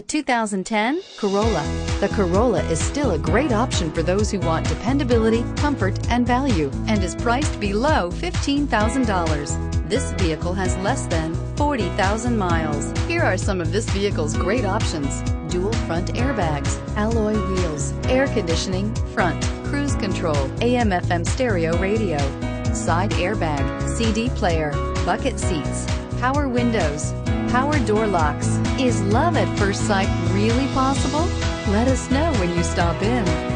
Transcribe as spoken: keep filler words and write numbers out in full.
two thousand ten Corolla. The Corolla is still a great option for those who want dependability, comfort, and value, and is priced below fifteen thousand dollars. This vehicle has less than forty thousand miles. Here are some of this vehicle's great options: dual front airbags, alloy wheels, air conditioning, front, cruise control, A M F M stereo radio, side airbag, C D player, bucket seats, power windows, power door locks. Is love at first sight really possible? Let us know when you stop in.